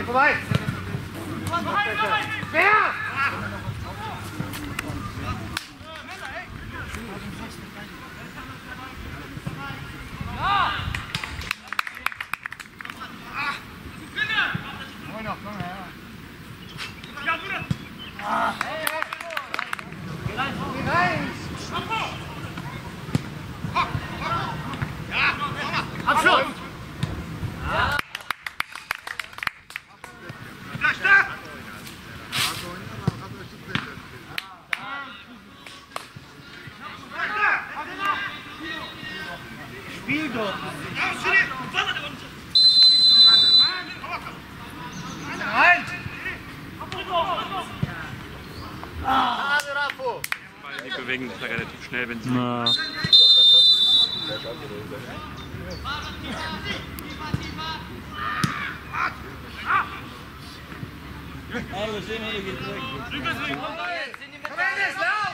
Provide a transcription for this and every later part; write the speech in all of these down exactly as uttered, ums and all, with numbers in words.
vorbei! Wer? Abschluss! Ja. Spiel doch! Nein! Ah, die bewegen sich da relativ schnell, wenn sie... Na. Hey, wir sehen, hier geht weg. Komm her, jetzt lauf!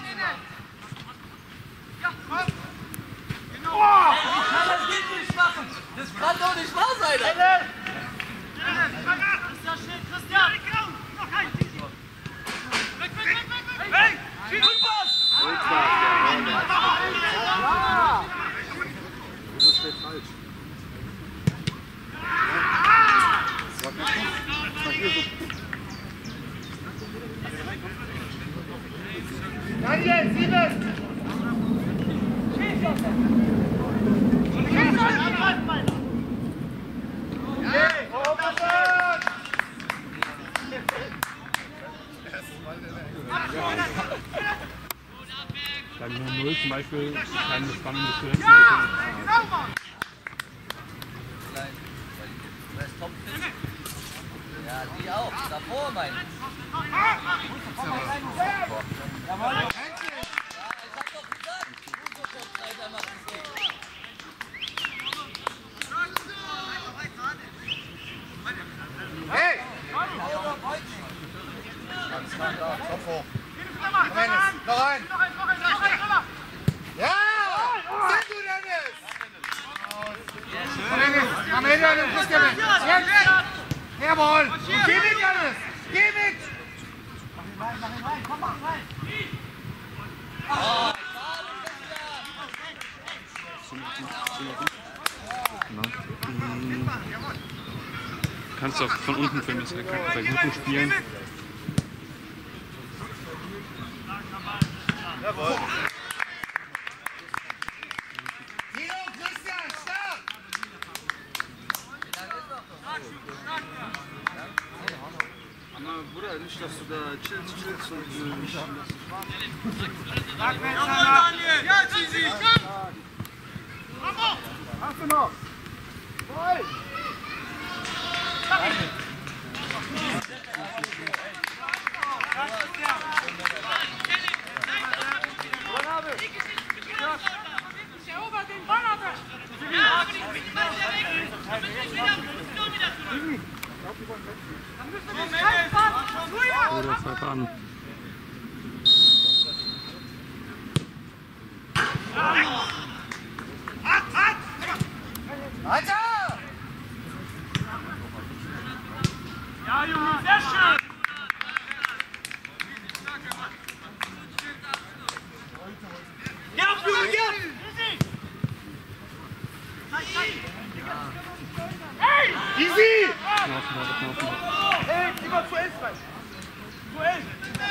Kann das Kind nicht machen! Das kann doch nicht wahr sein! Alter. Christian, schnell, Christian! Noch ein! Weg, weg, weg, weg! Weg! Schieb Rückpass! Das steht falsch. Daniel, sieben! Sagen wir null zum Beispiel, keine spannende Differenz. Ja, die auch. Davor, mein. Jawohl. Ja, ich hab doch gesagt. Fußballzeit macht es nicht. Hey! Kopf hoch. Komm Dennis, noch ein! Ja! Sehr gut, Dennis! Komm Dennis, komm her, Dennis, bis Dennis! Jetzt! Jawohl! Geh mit, Dennis! Geh mit! Mach ihn rein, mach ihn rein, komm mal, rein! Oh. Kannst du auch von unten filmen, das kann bei guten Spielen. Jawohl! Tino, Christian, stark! Bruder, nicht, dass du da chillst, chillst und nicht... Ja, Zizi! Bravo! Hast du noch? Voll! Erober den Ball aber! Ja, aber ich bin mal wieder weg! Dann müssen wir wieder auf Position wieder zurück! Dann müssen wir den Ball fahren! Oder zwei Bahnen. Weiter! Ja, Junge, sehr schön! Geh auf, Junge, geh auf! Hey! Easy! Knaufen, knaufen, knaufen. Hey, lieber zu elf rein! Zu elf!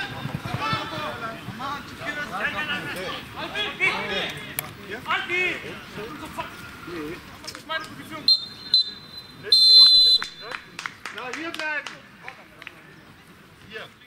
Albi! Albi! Das ist meine Position! Na, hier bleiben! Hier!